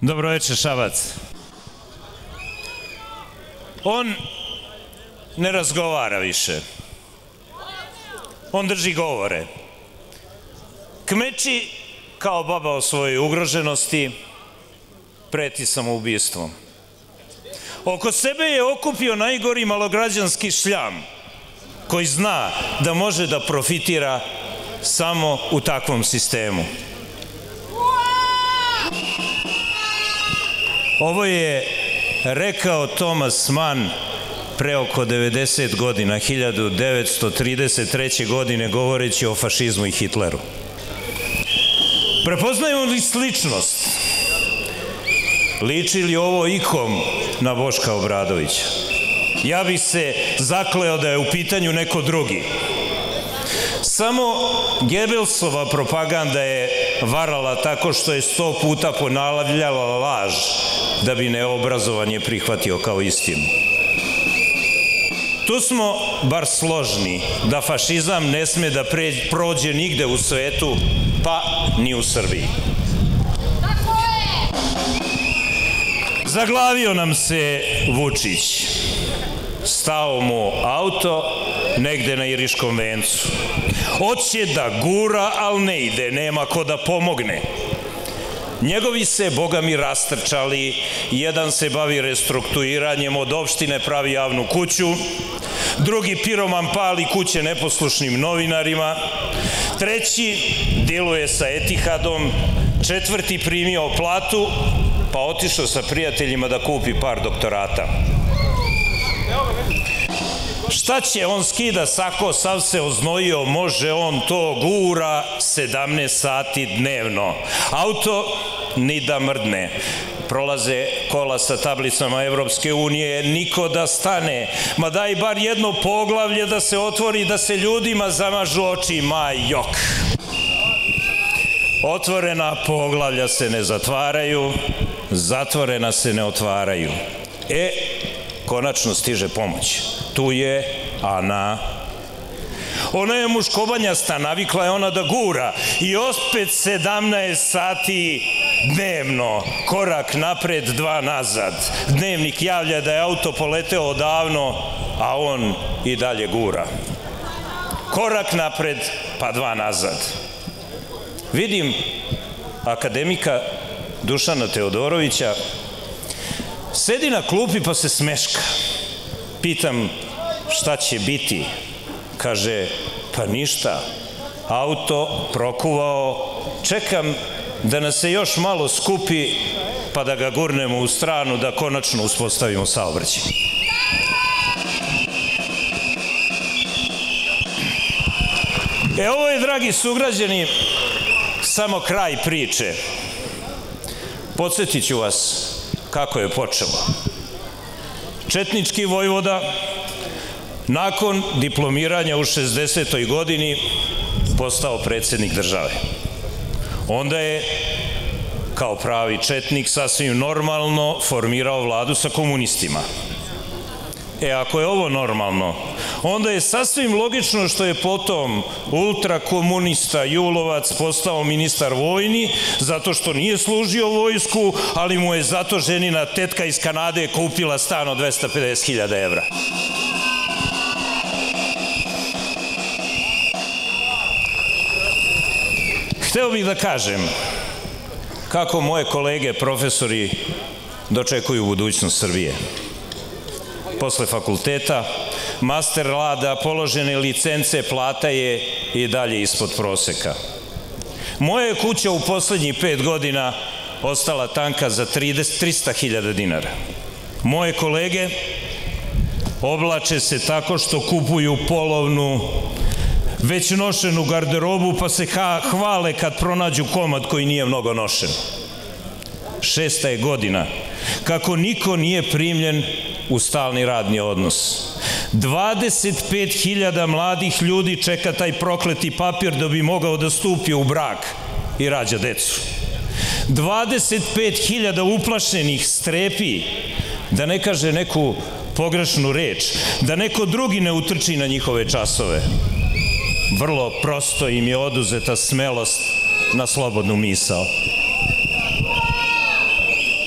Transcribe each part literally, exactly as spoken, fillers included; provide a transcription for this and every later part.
Dobro večer, Šabac. On ne razgovara više. On drži govore. Kmeči kao baba o svojoj ugroženosti, preti samoubistvom. Oko sebe je okupio najgori malograđanski šljam, koji zna da može da profitira samo u takvom sistemu. Ovo je rekao Thomas Mann pre oko devedeset godina, hiljadu devetsto trideset treće. godine, govoreći o fašizmu i Hitleru. Prepoznajemo li sličnost? Liči li ovo ikom na Boška Obradovića? Ja bih se zakleo da je u pitanju neko drugi. Samo Gebelsova propaganda je varala tako što je sto puta ponavljala laž da bi neobrazovanje prihvatio kao istinu. Tu smo bar složni da fašizam ne sme da prođe nigde u svetu, pa ni u Srbiji. Zaglavio nam se Vučić. Stao mu auto negde na Iriškom vencu. Hoće da gura, ali ne ide, nema ko da pomogne. Njegovi se, boga mi, rastrčali, jedan se bavi restrukturiranjem, od opštine pravi javnu kuću, drugi piroman pali kuće neposlušnim novinarima, treći diluje sa Etihadom, četvrti primio platu, pa otišao sa prijateljima da kupi par doktorata. Šta će, on skida sako, sav se oznojio, može on to, gura sedamnaest sati dnevno. Auto ni da mrdne. Prolaze kola sa tablicama Evropske unije, niko da stane. Ma daj bar jedno poglavlje da se otvori, da se ljudima zamažu oči, ma jok. Otvorena poglavlja se ne zatvaraju, zatvorena se ne otvaraju. E, konačno stiže pomoć. Tu je Ana. Ona je muškobanjasta, navikla je ona da gura i opet sedamnaest sati dnevno, korak napred, dva nazad. Dnevnik javlja da je auto poleteo odavno, a on i dalje gura. Korak napred, pa dva nazad. Vidim akademika Dušana Teodorovića, sedi na klupi pa se smeška. Pitam šta će biti? Kaže, pa ništa, auto prokuvao, čekam da nas se još malo skupi pa da ga gurnemo u stranu da konačno uspostavimo saobraćaj. E, ovo je, dragi sugrađani, samo kraj priče. Podsjetit ću vas kako je počelo. Četnički vojvoda, nakon diplomiranja u šezdesetoj godini, postao predsjednik države. Onda je, kao pravi četnik, sasvim normalno formirao vladu sa komunistima. E, ako je ovo normalno, onda je sasvim logično što je potom ultrakomunista Julovac postao ministar vojni, zato što nije služio vojsku, ali mu je zato ženina tetka iz Kanade kupila stan od dvesta pedeset hiljada evra. Hteo bih da kažem kako moje kolege profesori dočekuju budućnost Srbije. Posle fakulteta, master rada, položene licence, plata je i dalje ispod proseka. Moja je kuća u poslednjih pet godina ostala tanka za trista hiljada dinara. Moje kolege oblače se tako što kupuju polovnu, već nošenu garderobu, pa se hvale kad pronađu komad koji nije mnogo nošen. Šesta je godina kako niko nije primljen u stalni radni odnos. dvadeset pet hiljada mladih ljudi čeka taj prokleti papir da bi mogao da stupi u brak i rađa decu. dvadeset pet hiljada uplašenih strepi, da ne kaže neku pogrešnu reč, da neko drugi ne utrči na njihove časove. Vrlo prosto im je oduzeta smelost na slobodnu misao.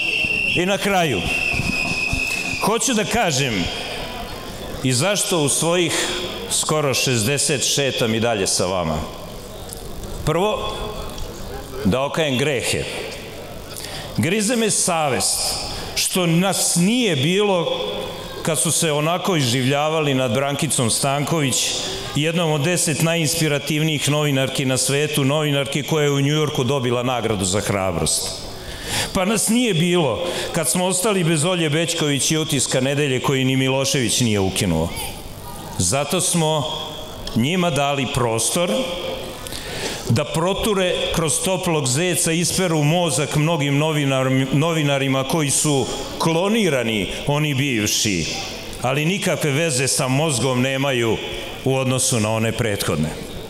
I na kraju, hoću da kažem i zašto u svojih skoro šezdeset šetam i dalje sa vama. Prvo, da okajem grehe. Grize me savest što nas nije bilo kad su se onako iživljavali nad Brankicom Stanković, jednom od deset najinspirativnijih novinarki na svetu, novinarki koja je u Njujorku dobila nagradu za hrabrost. Pa nas nije bilo kad smo ostali bez Olje Bećković i Utiska nedelje koji ni Milošević nije ukinuo. Zato smo njima dali prostor da proture kroz toplog zeca, isperu mozak mnogim novinarima koji su klonirani, oni bivši, ali nikakve veze sa mozgom nemaju u odnosu na one prethodne.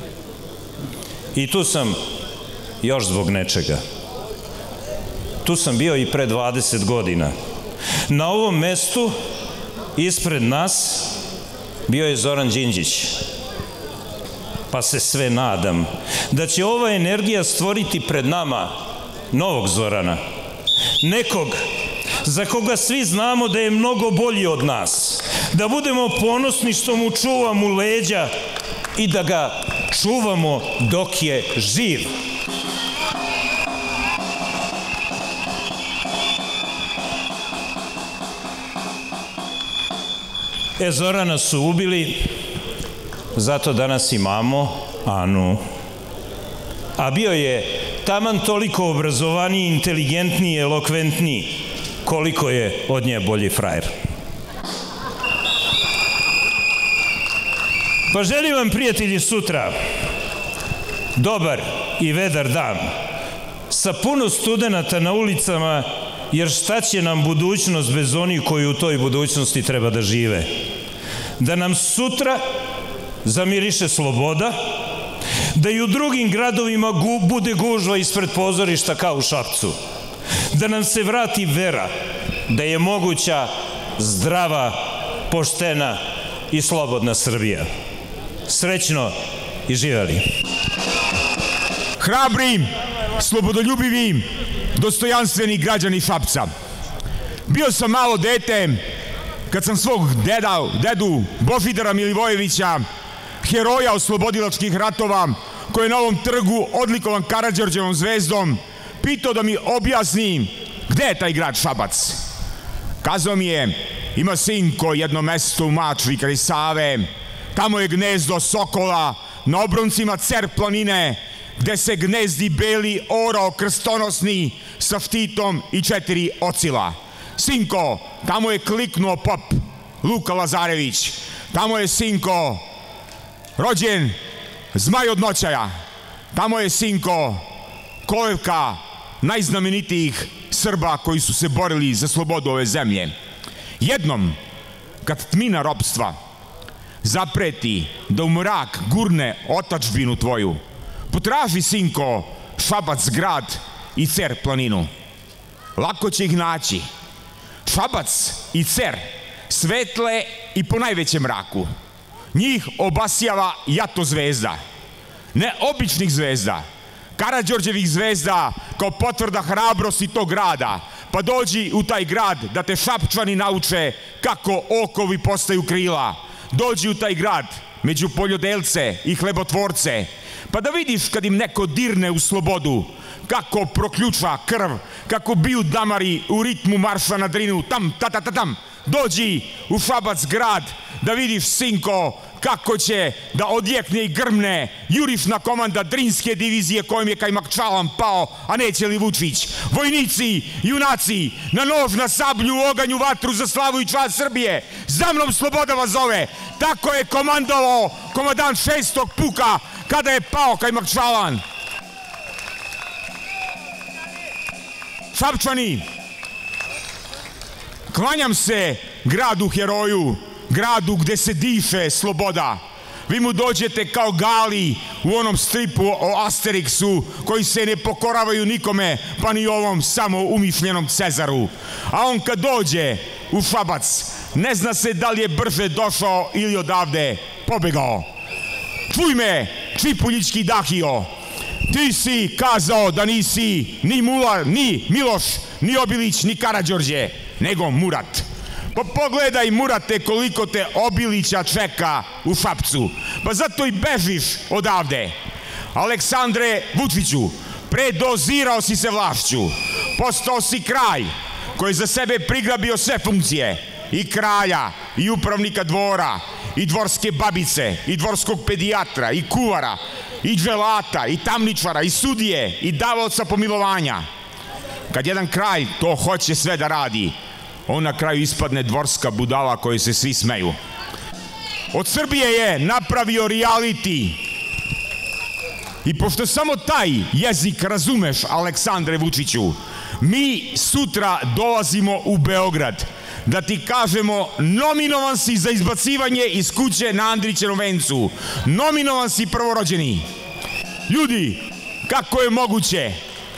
I tu sam još zbog nečega. Tu sam bio i pre dvadeset godina. Na ovom mestu, ispred nas, bio je Zoran Đinđić. Pa se sve nadam da će ova energija stvoriti pred nama novog Zorana. Nekog za koga svi znamo da je mnogo bolji od nas. Da budemo ponosni što mu čuvamo leđa i da ga čuvamo dok je živ. E, Zorana su ubili, zato danas imamo Anu. A bio je taman toliko obrazovaniji, inteligentniji, elokventniji, koliko je od nje bolji frajer. Pa želim vam, prijatelji, sutra dobar i vedar dan, sa puno studenata na ulicama, jer šta će nam budućnost bez onih koji u toj budućnosti treba da žive? Da nam sutra zamiriše sloboda, da i u drugim gradovima bude gužva ispred pozorišta kao u Šapcu, da nam se vrati vera, da je moguća zdrava, poštena i slobodna Srbija. Srećno i živeli. Hrabri, slobodoljubivi, dostojanstveni građani Šapca. Bio sam malo dete kad sam svog deda, dedu Bofidara Milivojevića, heroja oslobodilačkih ratova, koji je na ovom trgu odlikovan Karađorđevom zvezdom, pitao da mi objasni gde je taj grad Šabac. Kazao mi je, ima sinko jedno mesto u Mačvi kraj Save, tamo je gnezdo sokola na obroncima Cer planine, gde se gnezdi beli orao krstonosni sa ftitom i četiri ocila. Sinko, tamo je kliknuo pop Luka Lazarević, tamo je, sinko, rođen Zmaj od Noćaja, tamo je, sinko, kolevka najznamenitijih Srba koji su se borili za slobodu ove zemlje. Jednom, kad tmina ropstva zapreti da u mrak gurne otadžbinu tvoju, potraži, sinko, Šabac grad i Cer planinu. Lako će ih naći. Šabac i Cer svetle i po najvećem mraku. Njih obasjava jato zvezda. Ne običnih zvezda, Karađorđevih zvezda kao potvrda hrabrosti tog grada. Pa dođi u taj grad da te Šapčani nauče kako okovi postaju krila. Dođi u taj grad među poljodelce i hlebotvorce, pa da vidiš kad im neko dirne u slobodu, kako proključa krv, kako biju damari u ritmu marša na Drinu, tam, ta, ta, ta, tam. Dođi u Šabac grad da vidiš, sinko, kako će da odjekne i grmne jurišna komanda Drinske divizije kojom je Kajmakčalan pao, a neće li Vučić. Vojnici, junaci, na nož, na sablju, u oganju, vatru za slavu i čast Srbije. Za mnom sloboda vas zove. Tako je komandovao komandant šestog puka kada je pao Kajmakčalan. Šapčani, klanjam se gradu heroju, gradu gde se diše sloboda. Vi mu dođete kao Gali u onom stripu o Asteriksu, koji se ne pokoravaju nikome, pa ni ovom samo umišljenom Cezaru. A on kad dođe u Šabac, ne zna se da li je brže došao ili odavde pobegao. Čuj me, Čipuljički Dahio, ti si kazao da nisi ni Mula, ni Miloš, ni Obilić, ni Karađorđe, nego Murat. Pa pogledaj, Murate, koliko te Obilića čeka u Šapcu. Pa zato i bežiš odavde. Aleksandre Vučiću, predozirao si se vlašću. Postao si kralj koji za sebe prigrabio sve funkcije. I kralja, i upravnika dvora, i dvorske babice, i dvorskog pedijatra, i kuvara, i dželata, i tamničara, i sudije, i davaoca pomilovanja. Kad jedan kralj to hoće sve da radi, on na kraju ispadne dvorska budala kojoj se svi smeju. Od Srbije je napravio reality. I pošto samo taj jezik razumeš, Aleksandre Vučiću, mi sutra dolazimo u Beograd da ti kažemo nominovan si za izbacivanje iz kuće na Andrićevom vencu. Nominovan si prvorođeni. Ljudi, kako je moguće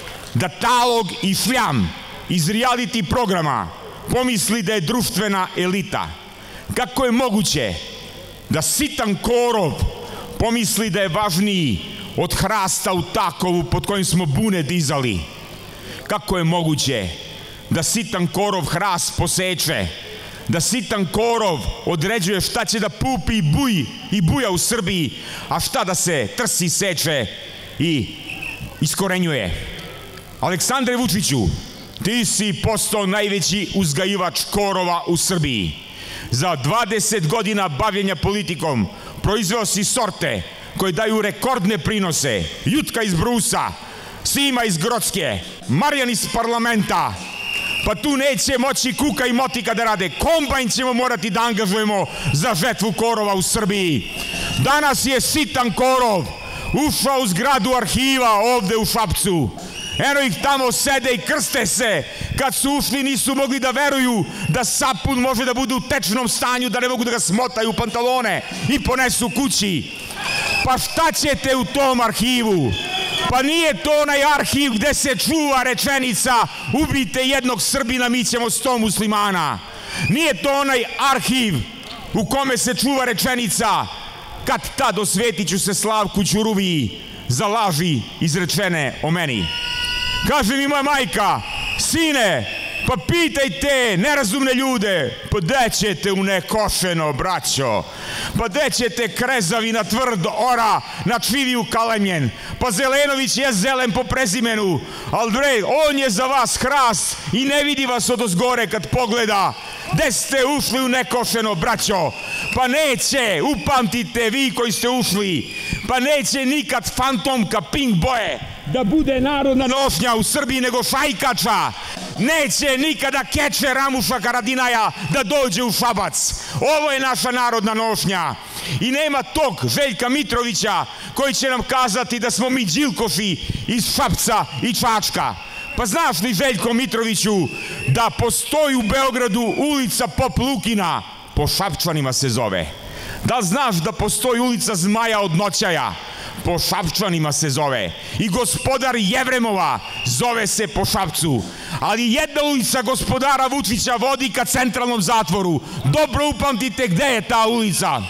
da Talog i Šljam iz reality programa pomisli da je društvena elita? Kako je moguće da sitan korov pomisli da je važniji od hrasta u Takovu pod kojim smo bune dizali? Kako je moguće da sitan korov hrast poseče, da sitan korov određuje šta će da pupi i buji i buja u Srbiji, a šta da se trsi, seče i iskorenjuje? Aleksandre Vučiću, ti si postao najveći uzgajivač korova u Srbiji. Za dvadeset godina bavljenja politikom proizveo si sorte koje daju rekordne prinose. Jutka iz Brusa, Sima iz Grocke, Marijan iz parlamenta. Pa tu neće moći Kuka i Motika da rade. Kombajn ćemo morati da angažujemo za žetvu korova u Srbiji. Danas je sitan korov ušao u zgradu arhiva ovde u Šapcu. Eno ih tamo sede i krste se. Kad su ušli nisu mogli da veruju da sapun može da bude u tečnom stanju, da ne mogu da ga smotaju u pantalone i ponesu kući. Pa šta ćete u tom arhivu? Pa nije to onaj arhiv gde se čuva rečenica ubijte jednog Srbina, mi ćemo sto muslimana. Nije to onaj arhiv u kome se čuva rečenica kad tad osvetit ću se Slavku Ćuruviji za laži izrečene o meni. Kaže mi moja majka, sine, pa pitajte nerazumne ljude, pa gde ćete u nekošeno, braćo? Pa gde ćete krezavi na tvrd ora, na čiviju kalemljen? Pa Zelenović je zelen po prezimenu, ali bre, on je za vas hrast i ne vidi vas odozgore kad pogleda. Gde ste ušli u nekošeno, braćo? Pa neće, upamtite vi koji ste ušli, pa neće nikad fantomka pink boje da bude narodna nošnja u Srbiji nego šajkača. Neće nikada keče Ramuša Haradinaja da dođe u Šabac. Ovo je naša narodna nošnja. I nema tog Željka Mitrovića koji će nam kazati da smo mi Đilkoši iz Šapca i Čačka. Pa znaš li, Željko Mitroviću, da postoji u Beogradu ulica Pop Lukina, po Šapčanima se zove? Da li znaš da postoji ulica Zmaja od Noćaja? Po Šapčanima se zove. I gospodar Jevremova zove se po Šapcu. Ali jedna ulica gospodara Vučića vodi ka centralnom zatvoru. Dobro upamtite gde je ta ulica.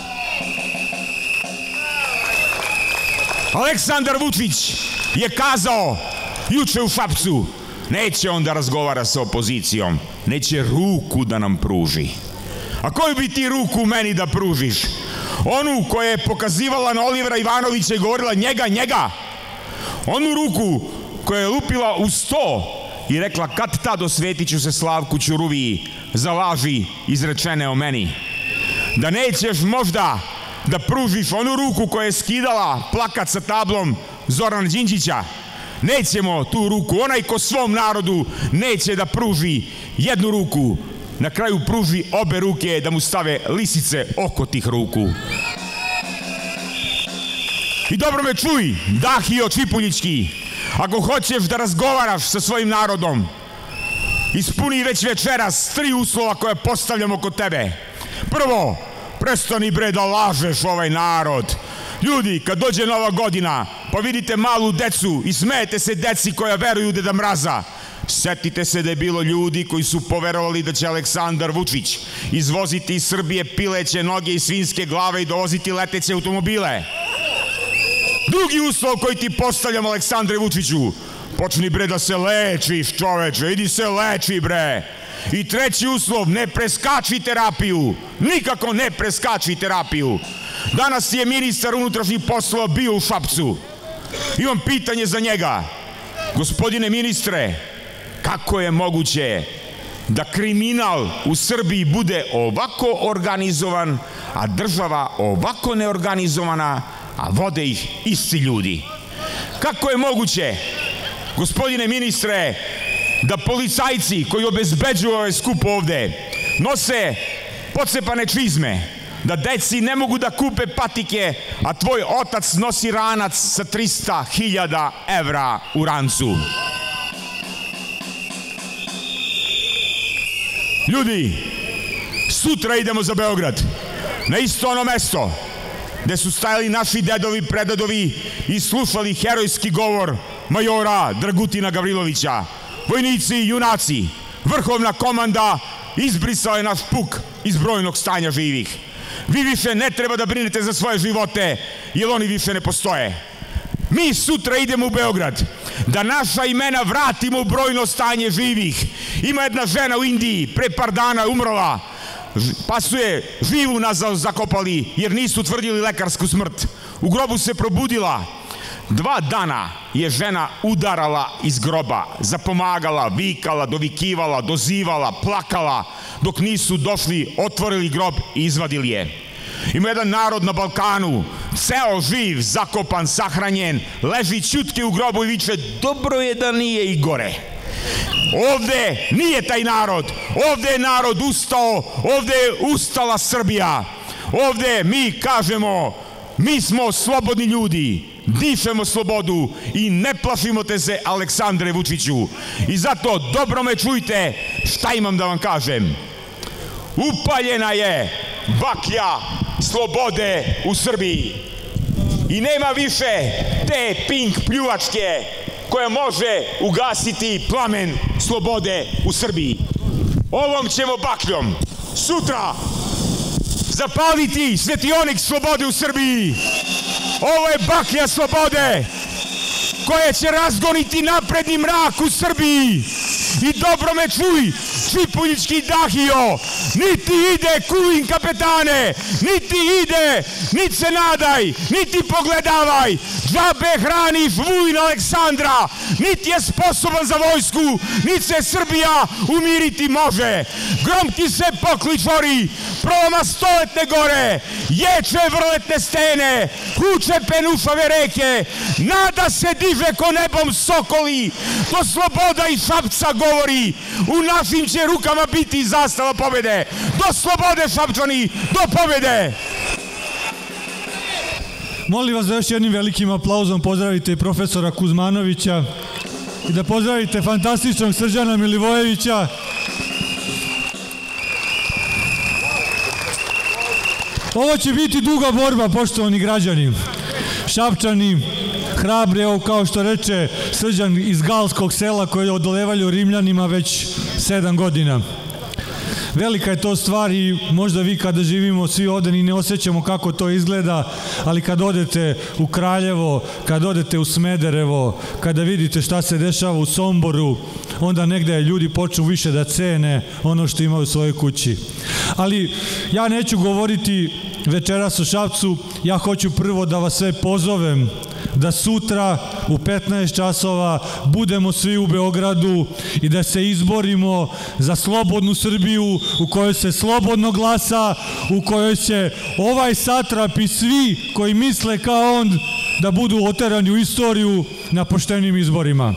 Aleksandar Vučić je kazao juče u Šapcu, neće on da razgovara sa opozicijom, neće ruku da nam pruži. A koju bi ti ruku meni da pružiš? Onu koja je pokazivala na Olivera Ivanovića i govorila njega, njega. Onu ruku koja je lupila u sto i rekla kad tad osvetit ću se Slavku Ćuruviji za laži izrečene o meni. Da nećeš možda da pružiš onu ruku koja je skidala plakat sa tablom Zorana Đinđića. Nećemo tu ruku. Onaj ko svom narodu neće da pruži jednu ruku, na kraju pruži obe ruke da mu stave lisice oko tih ruku. I dobro me čuj, Dahio Čipuljički, ako hoćeš da razgovaraš sa svojim narodom, ispuni već večeras tri uslova koje postavljamo kod tebe. Prvo, prestani bre da lažeš ovaj narod. Ljudi, kad dođe Nova godina, pa vidite malu decu i smejete se deci koja veruju u Deda Mraza, setite se da je bilo ljudi koji su poverovali da će Aleksandar Vučić izvoziti iz Srbije pileće noge i svinjske glave i dovoziti leteće automobile. Drugi uslov koji ti postavljam, Aleksandre Vučiću, počni bre da se lečiš, čoveče, idi se leči bre. I treći uslov, ne preskači terapiju, nikako ne preskači terapiju. Danas je ministar unutrašnjih poslova bio u Šapcu. Imam pitanje za njega. Gospodine ministre, kako je moguće da kriminal u Srbiji bude ovako organizovan, a država ovako neorganizovana, a vode ih isti ljudi? Kako je moguće, gospodine ministre, da policajci koji obezbeđuju ovaj skup ovde nose pocepane čizme, da deci ne mogu da kupe patike, a tvoj otac nosi ranac sa trista hiljada evra u rancu? Ljudi, sutra idemo za Beograd, na isto ono mesto gde su stajali naši dedovi, prededovi i slušali herojski govor majora Dragutina Gavrilovića. Vojnici i junaci, vrhovna komanda izbrisala je naš puk iz brojnog stanja živih. Vi više ne treba da brinete za svoje živote, jer oni više ne postoje. Mi sutra idemo u Beograd da naša imena vratimo u brojno stanje živih. Ima jedna žena u Indiji, pre par dana umrla, pa su je živu nazad zakopali jer nisu utvrdili lekarsku smrt. U grobu se probudila. Dva dana je žena udarala iz groba, zapomagala, vikala, dovikivala, dozivala, plakala, dok nisu došli, otvorili grob i izvadili je. Ima jedan narod na Balkanu, ceo živ, zakopan, sahranjen, leži ćutke u grobu i viče, dobro je da nije i gore. Ovde nije taj narod, ovde je narod ustao, ovde je ustala Srbija. Ovde mi kažemo, mi smo slobodni ljudi, dišemo slobodu i ne plašimo te se, Aleksandre Vučiću. I zato dobro me čujte šta imam da vam kažem. Upaljena je baklja slobode u Srbiji i nema više te pink pljuvačke koja može ugasiti plamen slobode u Srbiji. Ovom ćemo bakljom sutra zapaliti svetionik slobode u Srbiji. Ovo je baklja slobode koja će razgoniti napredni mrak u Srbiji. I dobro me čuj, Čipuljički Dahio, niti ide Kulin kapetane, niti ide, niti se nadaj, niti pogledavaj, džabe hraniš Vujna Aleksandra, niti je sposoban za vojsku, niti se Srbija umiriti može. Gromki se pokličori, proloma stoletne gore, ječe vrletne stene, huče penušave reke, nada se diže ko nebom sokoli, to sloboda i Šapca govori, u našim će rukama biti zastava pobede. Do slobode, Šapčani, do pobede! Molim vas da još jednim velikim aplauzom pozdravite profesora Kuzmanovića i da pozdravite fantastičnog Srđana Milivojevića. Ovo će biti duga borba, poštovani građani. Šapčani, hrabri, evo kao što reče Srđan iz Galskog sela koji odolevaju Rimljanima već sedam godina. Velika je to stvar i možda vi kada živimo svi ovde ni ne osjećamo kako to izgleda, ali kad odete u Kraljevo, kad odete u Smederevo, kada vidite šta se dešava u Somboru, onda negde ljudi počnu više da cene ono što imaju u svojoj kući. Ali ja neću govoriti večeras o Šapcu, ja hoću prvo da vas sve pozovem da sutra u petnaest časova budemo svi u Beogradu i da se izborimo za slobodnu Srbiju u kojoj se slobodno glasa, u kojoj će ovaj satrap i svi koji misle kao on da budu oterani u istoriju na poštenim izborima.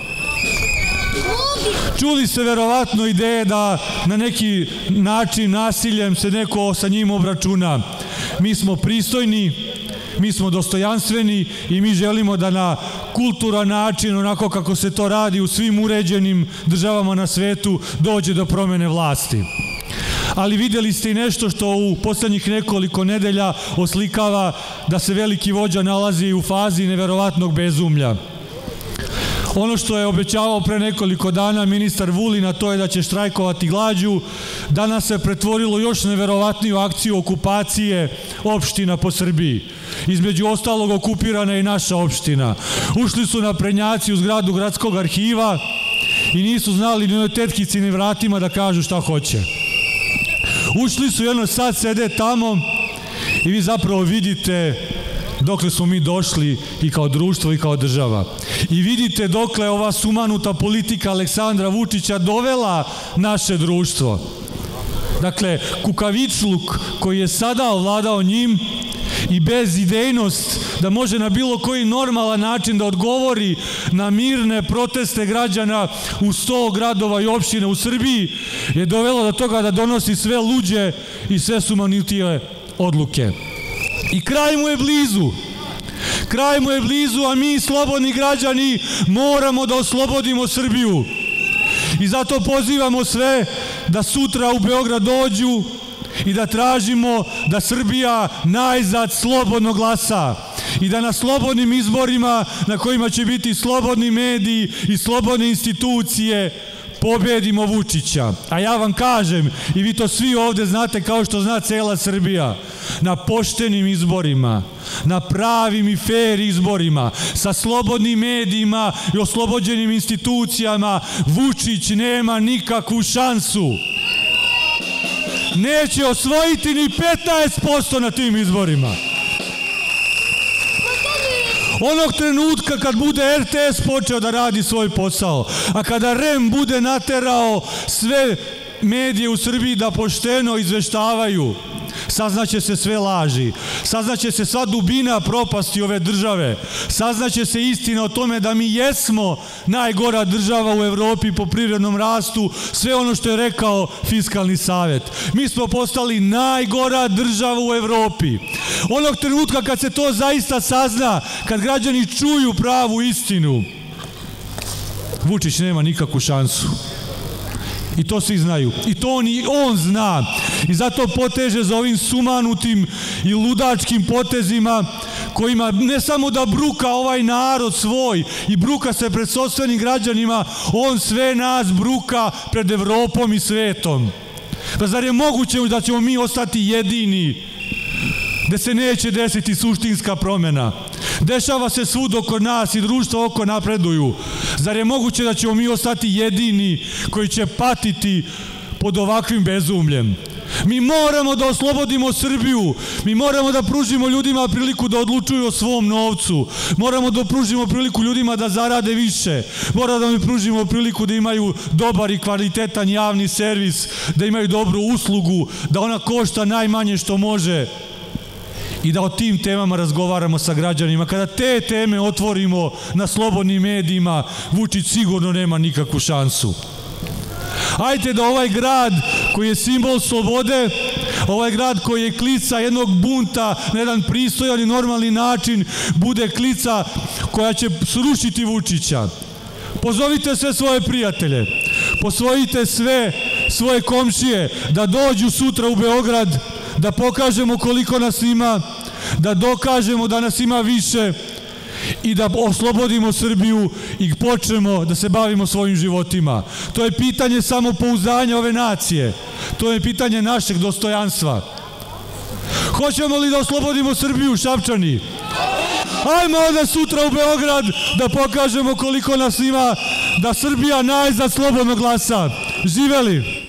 Čuli ste verovatno ideje da na neki način nasiljem se neko sa njim obračuna. Mi smo pristojni, mi smo dostojanstveni i mi želimo da na kulturan način, onako kako se to radi u svim uređenim državama na svetu, dođe do promene vlasti. Ali videli ste i nešto što u poslednjih nekoliko nedelja oslikava da se veliki vođa nalazi u fazi neverovatnog bezumlja. Ono što je obećavao pre nekoliko dana ministar Vulin, a to je da će štrajkovati glađu, danas se pretvorilo još neverovatniju akciju okupacije opština po Srbiji. Između ostalog okupirana je i naša opština. Ušli su naprednjaci u zgradu gradskog arhiva i nisu znali ni o tetkici ni vratima da kažu šta hoće. Ušli su, jedno sad sede tamo i vi zapravo vidite dokle smo mi došli i kao društvo i kao država. I vidite dokle ova sumanuta politika Aleksandra Vučića dovela naše društvo. Dakle, kukavičluk koji je sada ovladao njim i bezidejnost da može na bilo koji normalan način da odgovori na mirne proteste građana u sto gradova i opština u Srbiji je dovelo do toga da donosi sve luđe i sve sumanutije odluke. I kraj mu je blizu. Kraj mu je blizu, a mi, slobodni građani, moramo da oslobodimo Srbiju. I zato pozivamo sve da sutra u Beograd dođu i da tražimo da Srbija najzad slobodno glasa i da na slobodnim izborima na kojima će biti slobodni mediji i slobodne institucije pobedimo Vučića. A ja vam kažem, i vi to svi ovde znate kao što zna cela Srbija, na poštenim izborima, na pravim i fair izborima, sa slobodnim medijima i oslobođenim institucijama, Vučić nema nikakvu šansu. Neće osvojiti ni petnaest posto na tim izborima. Onog trenutka kad bude er te es počeo da radi svoj posao, a kada er e em bude naterao sve medije u Srbiji da pošteno izveštavaju, saznaće se sve laži, saznaće se sva dubina propasti ove države, saznaće se istina o tome da mi jesmo najgora država u Evropi po privrednom rastu, sve ono što je rekao Fiskalni savet. Mi smo postali najgora država u Evropi. Onog trenutka kad se to zaista sazna, kad građani čuju pravu istinu, Vučić nema nikakvu šansu. I to svi znaju. I to ni on zna. I zato poteže za ovim sumanutim i ludačkim potezima kojima ne samo da bruka ovaj narod svoj i bruka se pred sopstvenim građanima, on sve nas bruka pred Evropom i svetom. Pa zar je moguće da ćemo mi ostati jedini, da se neće desiti suštinska promena? Dešava se svud oko nas i društvo oko napreduju. Zar je moguće da ćemo mi ostati jedini koji će patiti pod ovakvim bezumljem? Mi moramo da oslobodimo Srbiju, mi moramo da pružimo ljudima priliku da odlučuju o svom novcu, moramo da pružimo priliku ljudima da zarade više, moramo da mi pružimo priliku da imaju dobar i kvalitetan javni servis, da imaju dobru uslugu, da ona košta najmanje što može i da o tim temama razgovaramo sa građanima. Kada te teme otvorimo na slobodnim medijima, Vučić sigurno nema nikakvu šansu. Hajde da ovaj grad koji je simbol slobode, ovaj grad koji je klica jednog bunta na jedan pristojan i normalni način, bude klica koja će srušiti Vučića. Pozovite sve svoje prijatelje, pozovite sve svoje komšije da dođu sutra u Beograd, da pokažemo koliko nas ima, da dokažemo da nas ima više i da oslobodimo Srbiju i počnemo da se bavimo svojim životima. To je pitanje samopouzdanja ove nacije. To je pitanje našeg dostojanstva. Hoćemo li da oslobodimo Srbiju, Šapčani? Ajmo onda sutra u Beograd da pokažemo koliko nas ima, da Srbija najzad slobodno glasa. Živeli!